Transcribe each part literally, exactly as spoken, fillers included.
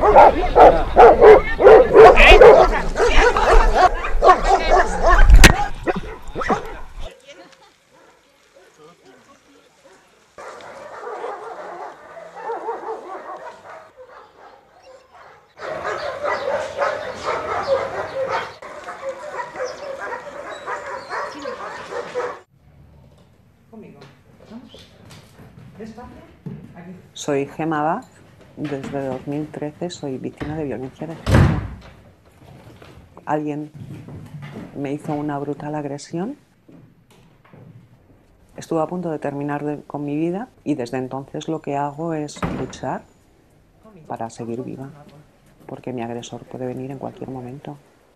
Soy Gemma Baz, desde dos mil trece soy víctima de violencia de género. Alguien me hizo una brutal agresión, estuve a punto de terminar de, con mi vida y desde entonces lo que hago es luchar para seguir viva, porque mi agresor puede venir en cualquier momento.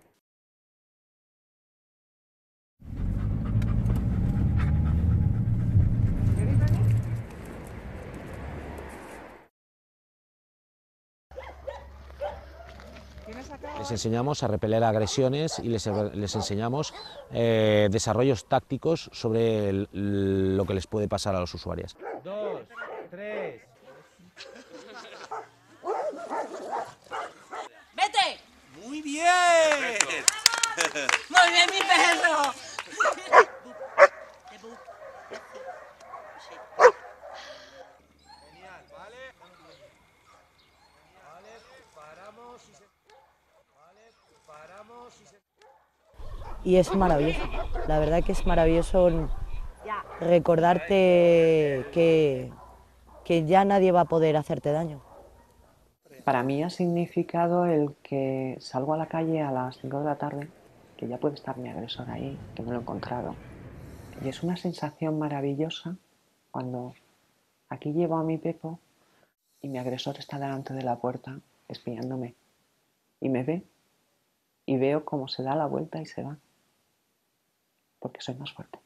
Les enseñamos a repeler agresiones y les, les enseñamos eh, desarrollos tácticos sobre el, lo que les puede pasar a los usuarios. Dos, tres. ¡Vete! ¡Muy bien! ¡Muy bien, mi perro! Genial, ¿vale? Vale, paramos y se... Vale, paramos y se... Y es maravilloso, la verdad que es maravilloso recordarte que, que ya nadie va a poder hacerte daño. Para mí ha significado el que salgo a la calle a las cinco de la tarde, que ya puede estar mi agresor ahí, que no lo he encontrado. Y es una sensación maravillosa cuando aquí llevo a mi Pepo y mi agresor está delante de la puerta espiándome. Y me ve y veo cómo se da la vuelta y se va. Porque soy más fuerte.